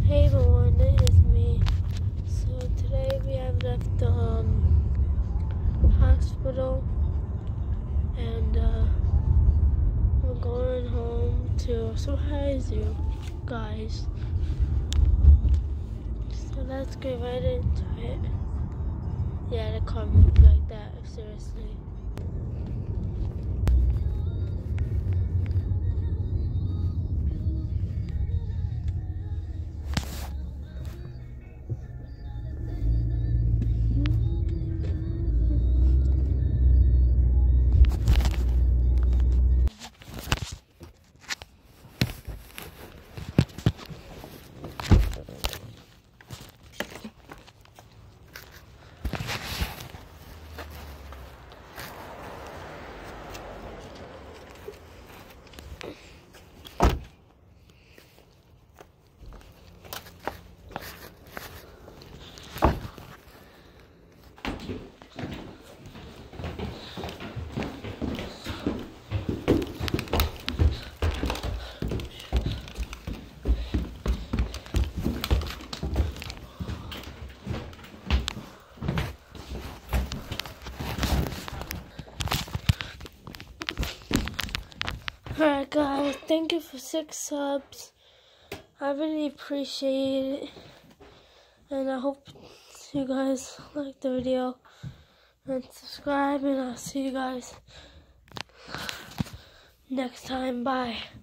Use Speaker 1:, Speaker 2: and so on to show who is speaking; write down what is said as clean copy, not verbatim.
Speaker 1: Hey everyone, it is me. So today we have left the hospital and we're going home to surprise you guys. So let's get right into it. Yeah, the car moved like that, seriously. Alright guys, thank you for 6 subs. I really appreciate it. And I hope you guys like the video. And subscribe, and I'll see you guys next time. Bye.